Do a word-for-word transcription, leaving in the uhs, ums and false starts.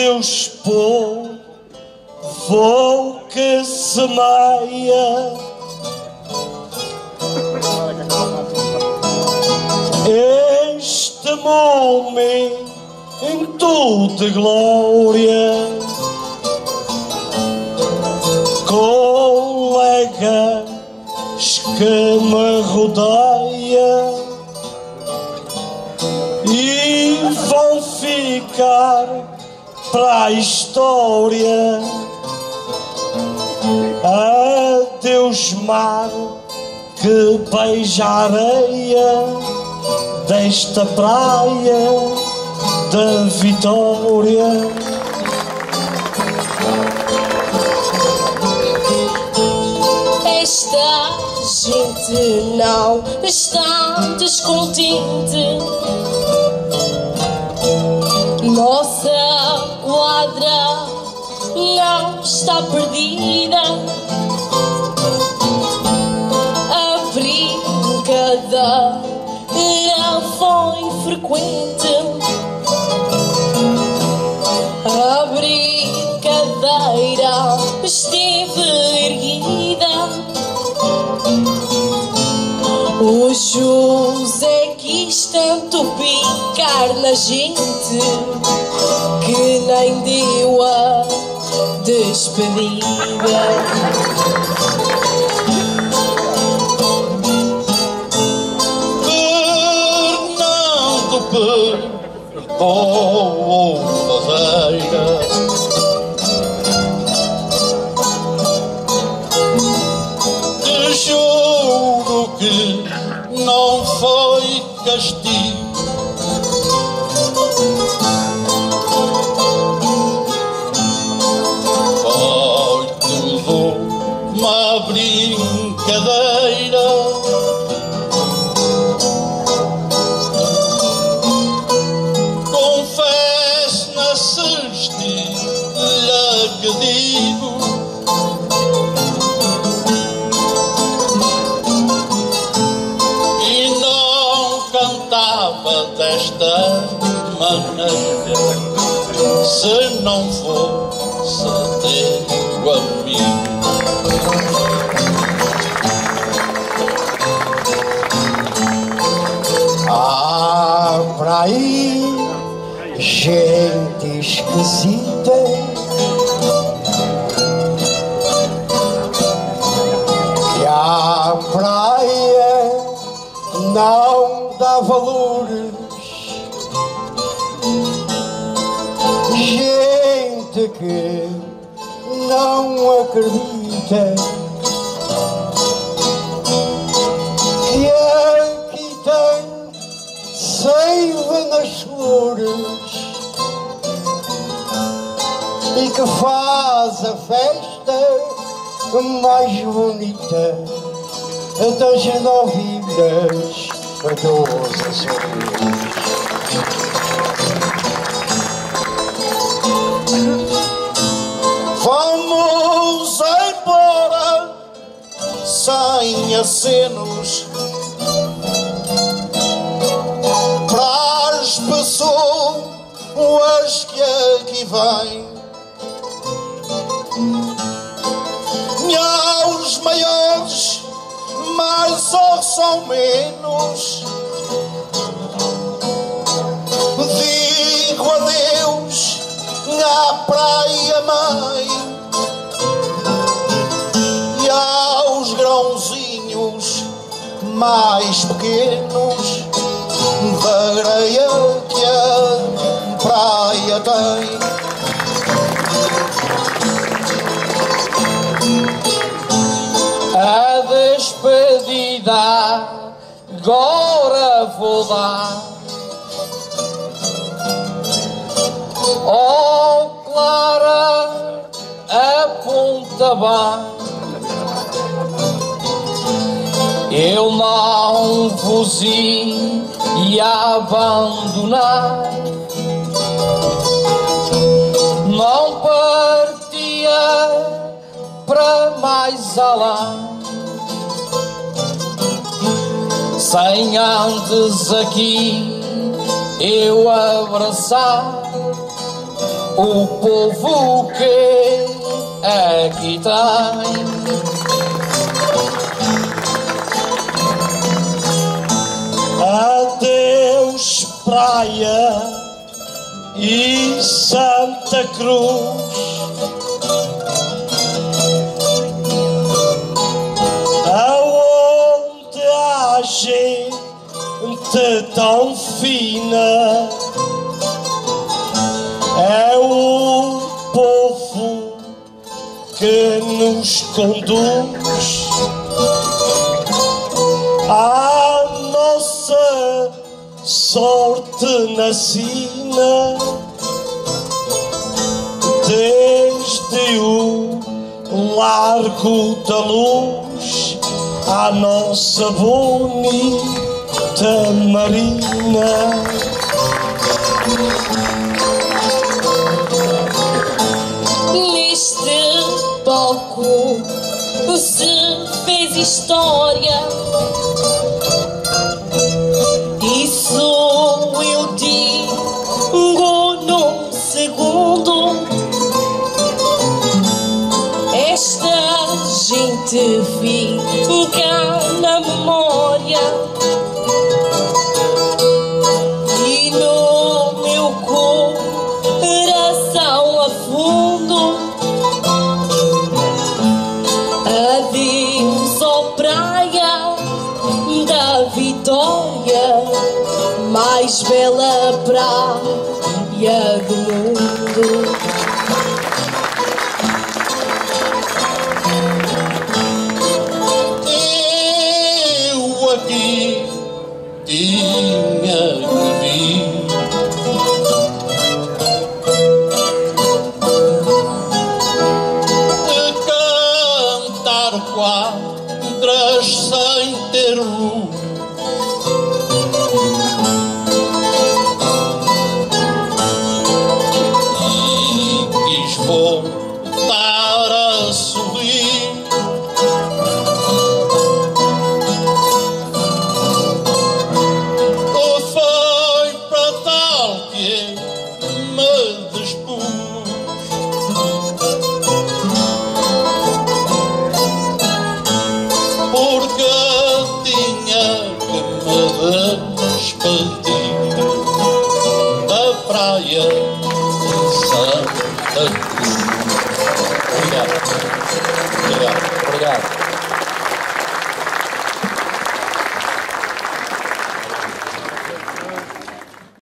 Adeus, povo que semeia este momento de glória. Colegas que me rodeia e vão ficar para a história. Adeus, mar que beija a areia desta praia da Vitória. Esta gente não está descontente. Nossa quadra não está perdida. A brincadeira foi frequente. A brincadeira esteve erguida. O José quis tanto picar na gente que nem deu a despedida. Fernando perdoou Ferreira. Te juro que não foi castigo. Foi tudo uma brincadeira. Confesso na cestilha que digo. Desta maneira, se não fosse teu amigo. Há por aí gente esquisita que à praia não dá valores. Gente que não acredita que aqui tem seiva nas flores e que faz a festa mais bonita das novilhas dos Açores. Vamos embora sem acenos para as pessoas que aqui vêm. E aos maiores mais ou são menos, digo adeus à praia mãe e aos grãozinhos mais pequenos da areia que a praia tem. A despedida agora vou dar. Oh Clara, aponta bem, eu não vos ia abandonar. Não partia para mais além sem antes aqui eu abraçar o povo que aqui tem. Adeus praia e Santa Cruz, aonde há gente tão fina, é o povo que nos conduz à nossa sorte na sina, desde o largo da luz à nossa bonita marina. Neste palco se fez história, isso eu digo num segundo. Esta gente fica na memória e no meu coração a fundo. Adeus, ó praia da Vitória, mais bela praia do mundo. Eu aqui tinha que vir, cantar quadras sem ter luz, e quis voltar a sorrir. Foi para tal que me dispus, porque tinha que me despedir da praia de Santa Cruz. Obrigado. Obrigado. Obrigado.